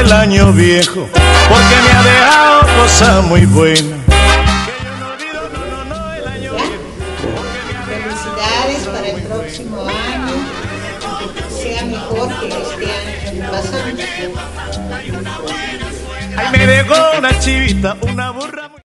el año viejo, porque me ha dejado cosas muy buenas. Felicidades para el próximo año, que sea mejor que este año pasado. Ay, me dejó una chivita, una burra.